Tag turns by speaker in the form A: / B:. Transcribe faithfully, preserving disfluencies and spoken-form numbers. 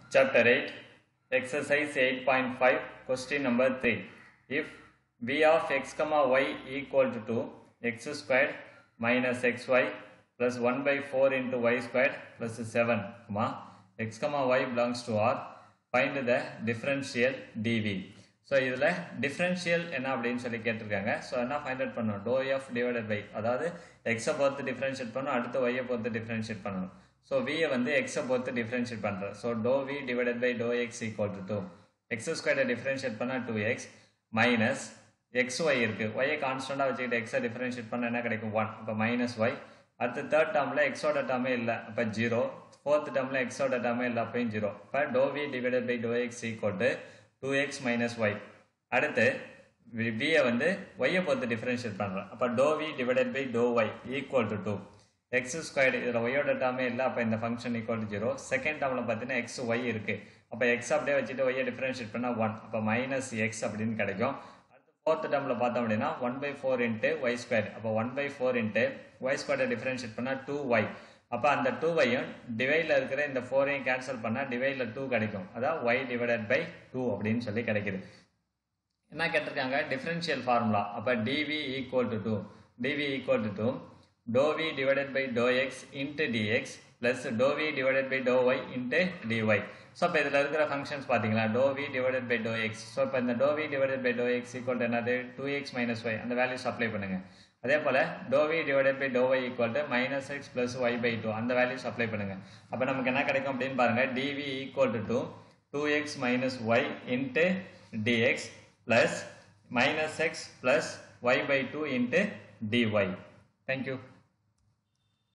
A: Chapter eight, Exercise eight point five, Question number three. If v of x comma y equal to two, x squared minus xy plus one by four into y squared plus seven, comma, x comma y belongs to R, find the differential dv. So, இதில் differential என்ன அப்படின்னு சொல்லி கேட்டிருக்காங்க. So, என்ன find out பண்ணணும்? Dou f divided by, அதாவது x பொறுத்து differentiate பண்ணணும், அடுத்து y பொறுத்து differentiate பண்ணணும். So, v வந்து x பொறுத்து differentiate பண்ணுறோம். So, dou v divided by dou x equal to two. x squared differentiate பண்ணா two x minus xy இருக்கு. y கான்ஸ்டண்டாக வச்சுக்கிட்டு x differentiate பண்ணா என்ன கிடைக்கும்? one. அப்போ minus y. அடுத்து third termல x ஓட term இல்லை. அப்போ zero. fourth termல x ஓட term இல்லை. அப்போ zero. அப்போ dou v divided by dou x equal to two x minus y. அடுத்து v வந்து y பொறுத்து differentiate பண்ணுறோம். அப்போ dou v divided by dou y equal to two. x squared இதில் y ஓட டேர்மே இல்லை. அப்போ இந்த function equal to zero. Second டேர்மில் பார்த்தீங்கன்னா எக்ஸ் ஒய் இருக்குது. அப்போ எக்ஸ் அப்படியே வச்சுட்டு ஒய்யை டிஃபரன்ஷியேட் பண்ணால் ஒன். அப்போ மைனஸ் எக்ஸ் அப்படின்னு கிடைக்கும். அடுத்து ஃபோர்த் டேர்மில் பார்த்தோம் அப்படின்னா one by four into Y square. அப்போ one by four into Y ஸ்கொயரை டிஃபரன்ஷியேட் பண்ணால் டூ ஒய். அப்போ அந்த டூ ஒய்யும் டிவைடில் இருக்கிற இந்த ஃபோரையும் கேன்சல் பண்ணால் டிவைடில் டூ கிடைக்கும். அதான் ஒய் டிவைடட் பை டூ அப்படின்னு சொல்லி கிடைக்குது. என்ன கேட்டிருக்காங்க? Differential formula. அப்போ DV equal to two. DV equal to two dou v divided by dou x into dx plus dou v divided by dou y into dy. So, இப்போ இதில் இருக்கிற functions பார்த்தீங்களா? dou v divided by dou x. So இப்போ இந்த dou v divided by dou x equal to என்னது? Two X minus y. அந்த values apply பண்ணுங்கள். அதே போல் dou v divided by dou y equal to minus x plus y by two. அந்த values apply பண்ணுங்கள். அப்போ நமக்கு என்ன கிடைக்கும் அப்படின்னு பாருங்கள். dv equal to two, two X minus y into dx plus minus x plus y by two into dy. Thank you.